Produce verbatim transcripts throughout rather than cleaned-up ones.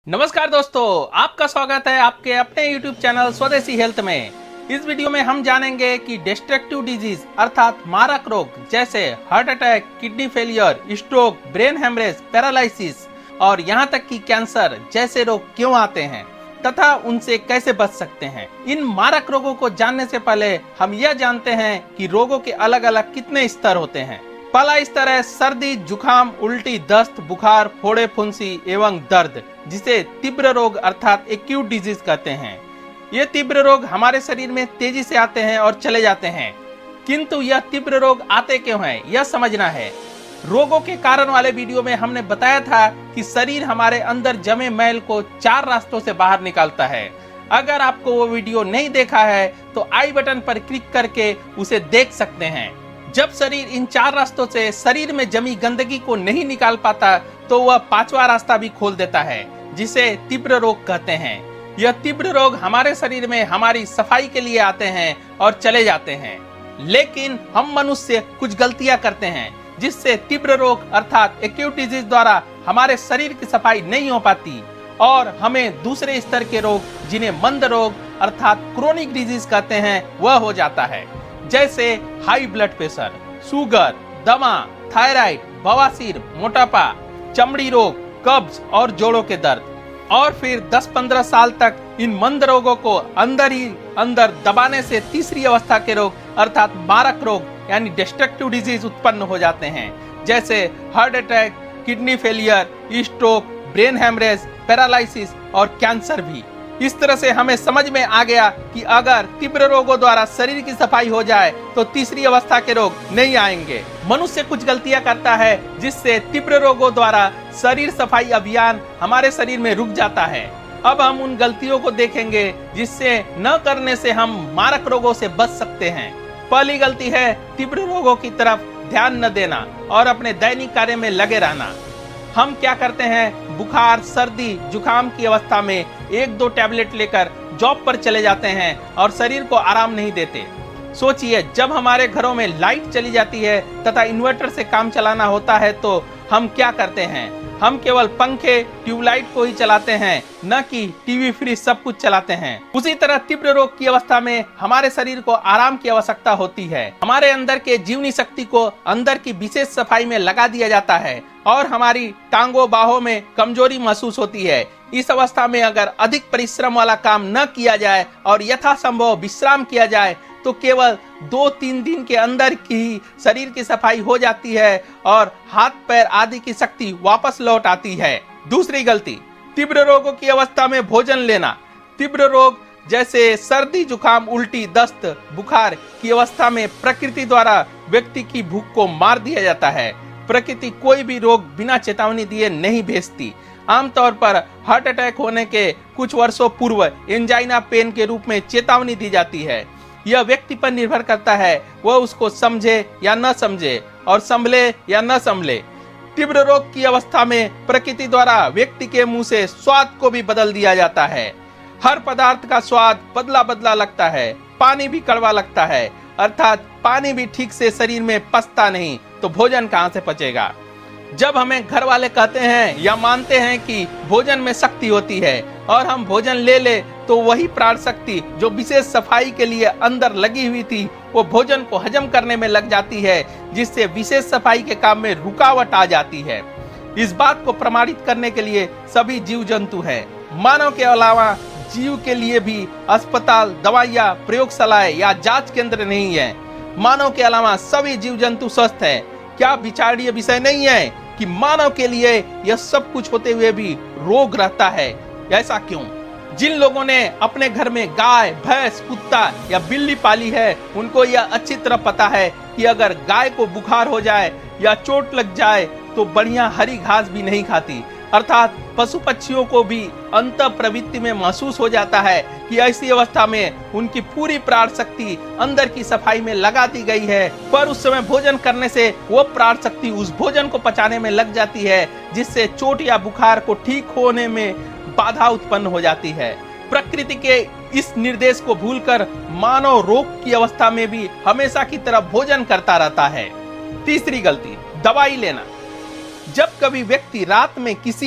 नमस्कार दोस्तों, आपका स्वागत है आपके अपने YouTube चैनल स्वदेशी हेल्थ में। इस वीडियो में हम जानेंगे कि डिस्ट्रक्टिव डिजीज अर्थात मारक रोग जैसे heart attack, kidney failure, stroke, brain haemorrhage, paralysis और यहाँ तक कि कैंसर जैसे रोग क्यों आते हैं तथा उनसे कैसे बच सकते हैं। इन मारक रोगों को जानने से पहले हम यह जानते हैं कि रोगों के अलग अलग कितने स्तर होते हैं। पहला स्तर है सर्दी, जुखाम, उल्टी, दस्त, बुखार, फोड़े, फुंसी एवं दर्द, जिसे तीव्र रोग अर्थात एक्यूट डिजीज कहते हैं। ये तीव्र रोग हमारे शरीर में तेजी से आते हैं और चले जाते हैं, किंतु यह तीव्र रोग आते क्यों हैं यह समझना है। रोगों के कारण वाले वीडियो में हमने बताया था कि शरीर हमारे अंदर जमे मैल को चार रास्तों से बाहर निकालता है। अगर आपको वो वीडियो नहीं देखा है तो आई बटन पर क्लिक करके उसे देख सकते हैं। जब शरीर इन चार रास्तों से शरीर में जमी गंदगी को नहीं निकाल पाता तो वह पांचवा रास्ता भी खोल देता है, जिसे तीव्र रोग कहते हैं। यह तीव्र रोग हमारे शरीर में हमारी सफाई के लिए आते हैं और चले जाते हैं, लेकिन हम मनुष्य कुछ गलतियां करते हैं जिससे तीव्र रोग अर्थात एक्यूट डिजीज द्वारा हमारे शरीर की सफाई नहीं हो पाती और हमें दूसरे स्तर के रोग जिन्हें मंद रोग अर्थात क्रोनिक डिजीज कहते हैं वह हो जाता है, जैसे हाई ब्लड प्रेशर, शुगर, दमा, थायराइड, बवासीर, मोटापा, चमड़ी रोग, कब्ज और जोड़ों के दर्द। और फिर दस पंद्रह साल तक इन मंद रोगों को अंदर ही अंदर दबाने से तीसरी अवस्था के रोग अर्थात मारक रोग यानी डिस्ट्रक्टिव डिजीज उत्पन्न हो जाते हैं, जैसे heart attack, kidney failure, stroke, brain haemorrhage, paralysis और कैंसर भी। इस तरह से हमें समझ में आ गया कि अगर तीव्र रोगों द्वारा शरीर की सफाई हो जाए तो तीसरी अवस्था के रोग नहीं आएंगे। मनुष्य कुछ गलतियां करता है जिससे तीव्र रोगों द्वारा शरीर सफाई अभियान हमारे शरीर में रुक जाता है। अब हम उन गलतियों को देखेंगे जिससे न करने से हम मारक रोगों से बच सकते हैं। पहली गलती है तीव्र रोगों की तरफ ध्यान न देना और अपने दैनिक कार्य में लगे रहना। हम क्या करते हैं, बुखार, सर्दी, जुखाम की अवस्था में एक दो टैबलेट लेकर जॉब पर चले जाते हैं और शरीर को आराम नहीं देते। सोचिए, जब हमारे घरों में लाइट चली जाती है तथा इन्वर्टर से काम चलाना होता है तो हम क्या करते हैं, हम केवल पंखे, ट्यूबलाइट को ही चलाते हैं, न कि टीवी, फ्रिज सब कुछ चलाते हैं। उसी तरह तीव्र रोग की अवस्था में हमारे शरीर को आराम की आवश्यकता होती है। हमारे अंदर के जीवनी शक्ति को अंदर की विशेष सफाई में लगा दिया जाता है और हमारी टांगों बाहों में कमजोरी महसूस होती है। इस अवस्था में अगर अधिक परिश्रम वाला काम न किया जाए और यथासंभव विश्राम किया जाए तो केवल दो तीन दिन के अंदर की शरीर की सफाई हो जाती है और हाथ पैर आदि की शक्ति वापस लौट आती है। दूसरी गलती, तीव्र रोगों की अवस्था में भोजन लेना। तीव्र रोग जैसे सर्दी, जुखाम, उल्टी, दस्त, बुखार की अवस्था में प्रकृति द्वारा व्यक्ति की भूख को मार दिया जाता है। प्रकृति कोई भी रोग बिना चेतावनी दिए नहीं भेजती। आमतौर पर हार्ट अटैक होने के कुछ वर्षों पूर्व एंजाइना पेन के रूप में चेतावनी दी जाती है। यह व्यक्ति पर निर्भर करता है, वह उसको समझे या न समझे और संभले या न संभले। तीव्र रोग की अवस्था में प्रकृति द्वारा व्यक्ति के मुंह से स्वाद को भी बदल दिया जाता है। हर पदार्थ का स्वाद बदला बदला लगता है। पानी भी कड़वा लगता है, अर्थात पानी भी ठीक से शरीर में पचता नहीं तो भोजन कहाँ से पचेगा। जब हमें घर वाले कहते हैं या मानते हैं कि भोजन में शक्ति होती है और हम भोजन ले ले तो वही प्राण शक्ति जो विशेष सफाई के लिए अंदर लगी हुई थी वो भोजन को हजम करने में लग जाती है, जिससे विशेष सफाई के काम में रुकावट आ जाती है। इस बात को प्रमाणित करने के लिए सभी जीव जंतु हैं। मानव के अलावा जीव के लिए भी अस्पताल, दवाइयाँ, प्रयोगशालाएं या जांच केंद्र नहीं है। मानव के अलावा सभी जीव जंतु स्वस्थ हैं। क्या विचारणीय विषय नहीं है कि मानव के लिए यह सब कुछ होते हुए भी रोग रहता है? ऐसा क्यों? जिन लोगों ने अपने घर में गाय, भैंस, कुत्ता या बिल्ली पाली है उनको यह अच्छी तरह पता है कि अगर गाय को बुखार हो जाए या चोट लग जाए तो बढ़िया हरी घास भी नहीं खाती। अर्थात पशु पक्षियों को भी अंतः प्रवृत्ति में महसूस हो जाता है कि ऐसी अवस्था में उनकी पूरी प्राण शक्ति अंदर की सफाई में लगा दी गई है, पर उस समय भोजन करने से वो प्राण शक्ति उस भोजन को पचाने में लग जाती है, जिससे चोट या बुखार को ठीक होने में बाधा उत्पन्न हो जाती है। प्रकृति के इस निर्देश को भूलकर मानव रोग की अवस्था में भी हमेशा की तरह भोजन करता रहता है। तीसरी गलती, दवाई लेना। जब कभी व्यक्ति रात में किसी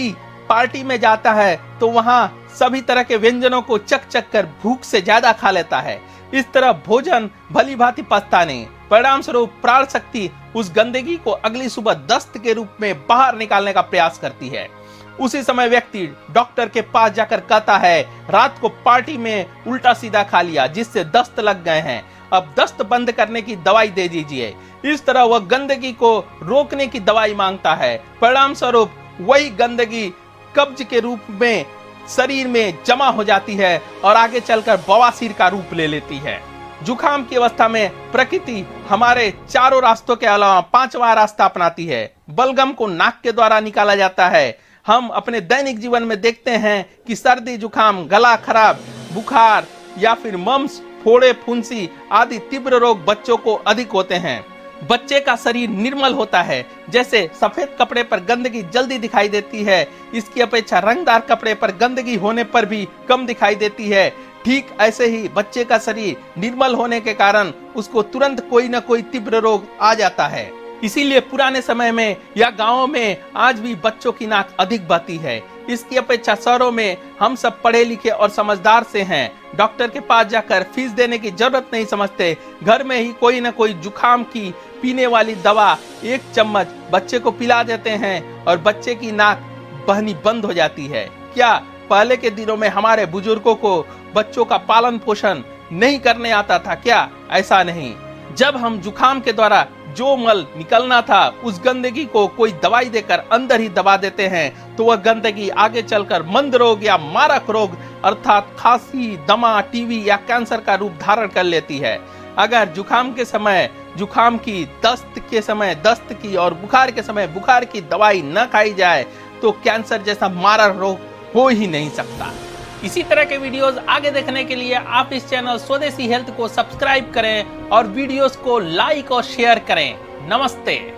पार्टी में जाता है तो वहां सभी तरह के व्यंजनों को चक चक कर भूख से ज्यादा खा लेता है। इस तरह भोजन भली भांति पचता नहीं। परिणाम स्वरूप प्राण शक्ति उस गंदगी को अगली सुबह दस्त के रूप में बाहर निकालने का प्रयास करती है। उसी समय व्यक्ति डॉक्टर के पास जाकर कहता है, रात को पार्टी में उल्टा सीधा खा लिया जिससे दस्त लग गए हैं, अब दस्त बंद करने की दवाई दे दीजिए। इस तरह वह गंदगी को रोकने की दवाई मांगता है। परिणाम स्वरूप वही गंदगी कब्ज के रूप में शरीर में जमा हो जाती है और आगे चलकर बवासीर का रूप ले लेती है। जुखाम की अवस्था में प्रकृति हमारे चारों रास्तों के अलावा पांचवा रास्ता अपनाती है। बलगम को नाक के द्वारा निकाला जाता है। हम अपने दैनिक जीवन में देखते हैं कि सर्दी, जुखाम, गला खराब, बुखार या फिर मम्स, फोड़े, फुंसी आदि तीव्र रोग बच्चों को अधिक होते हैं। बच्चे का शरीर निर्मल होता है। जैसे सफेद कपड़े पर गंदगी जल्दी दिखाई देती है, इसकी अपेक्षा रंगदार कपड़े पर गंदगी होने पर भी कम दिखाई देती है। ठीक ऐसे ही बच्चे का शरीर निर्मल होने के कारण उसको तुरंत कोई न कोई तीव्र रोग आ जाता है। इसीलिए पुराने समय में या गांवों में आज भी बच्चों की नाक अधिक बहती है। इसकी अपेक्षा शहरों में हम सब पढ़े लिखे और समझदार से हैं। डॉक्टर के पास जाकर फीस देने की जरूरत नहीं समझते। घर में ही कोई न कोई जुखाम की पीने वाली दवा एक चम्मच बच्चे को पिला देते हैं और बच्चे की नाक बहनी बंद हो जाती है। क्या पहले के दिनों में हमारे बुजुर्गों को बच्चों का पालन पोषण नहीं करने आता था क्या? ऐसा नहीं। जब हम जुखाम के द्वारा जो मल निकलना था उस गंदगी को कोई दवाई देकर अंदर ही दबा देते हैं तो वह गंदगी आगे चलकर मंद रोग या मारक रोग अर्थात खांसी, दमा, टीबी या कैंसर का रूप धारण कर लेती है। अगर जुखाम के समय जुखाम की, दस्त के समय दस्त की और बुखार के समय बुखार की दवाई न खाई जाए तो कैंसर जैसा मारक रोग हो ही नहीं सकता। इसी तरह के वीडियोस आगे देखने के लिए आप इस चैनल स्वदेशी हेल्थ को सब्सक्राइब करें और वीडियोस को लाइक और शेयर करें। नमस्ते।